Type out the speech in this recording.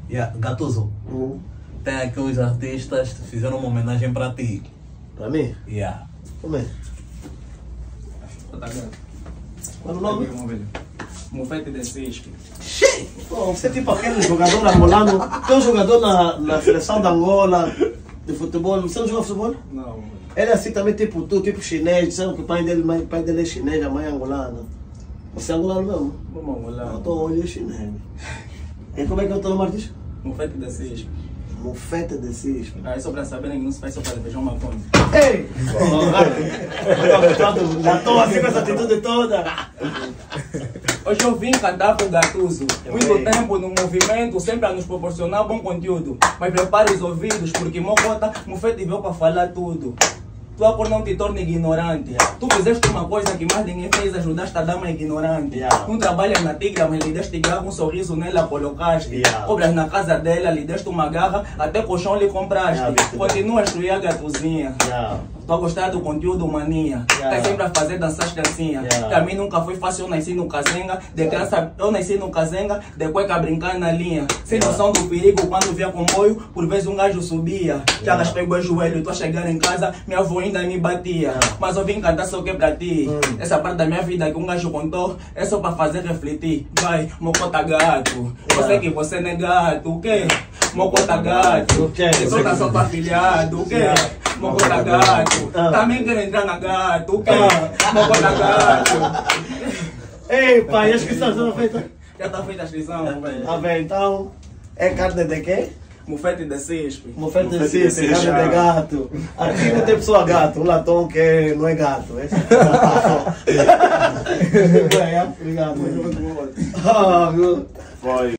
Yeah, Gatuso, tem aqui uns artistas que fizeram uma homenagem pra ti. Pra mim? Yeah. Como é? Qual o nome? Mufete de Cisco. Oh, você é tipo aquele jogador angolano. Tem um jogador na seleção da Angola de futebol. Você não joga futebol? Não. Ele é assim também, tipo tu, tipo chinês. Disseram que o pai dele é chinês, a mãe é angolana. Você é angolano mesmo? Vamos lá. Eu tô olhando chinês. E como é que é o teu nome artista? Mufete de Cisco. Mufete de Cisco. Ah, é só pra saberem que não se faz só para feijão macone. Ei! Já tô assim com essa atitude toda. Hoje eu vim cantar pro Gatuso. Muito tempo no movimento, sempre a nos proporcionar bom conteúdo. Mas prepare os ouvidos, porque Mocota, Mufete veio pra falar tudo. Tua cor não te torna ignorante. Tu fizeste uma coisa que mais ninguém fez, ajudaste a dama ignorante. Tu trabalhas na tigra, mas lhe deste grava um sorriso nela, colocaste. Cobras na casa dela, lhe deste uma garra, até colchão lhe compraste. Continua a instruir a gatuzinha. Tô a gostar do conteúdo, maninha. Tá sempre a fazer dançar as dancinhas. Pra mim nunca foi fácil, eu nasci no Kazenga. De criança eu nasci no Kazenga, de cueca brincar na linha. Sem noção do perigo, quando via comboio, por vezes um gajo subia. Já elas pegou o joelho, tô a chegar em casa, minha avó ainda me batia. Mas eu vim cantar só que é pra ti. Essa parte da minha vida que um gajo contou, é só pra fazer refletir. Vai, Mocota gato. Eu sei que você não é gato, o quê? Mocota gato. Eu tá só pra filhado, o quê? Mocota gato. Também quero entrar na gato, o quê? Mocota gato. Ei, pai, a inscrição já tá feita? Já tá feita a inscrição, velho. Tá bem, então. É carne de quê? Mufete de Cisco. Mufete de Cisco, carne de gato. Aqui não tem pessoa gato, um latão que não é gato. Esse é obrigado. Muito bom. Ah, meu. Foi.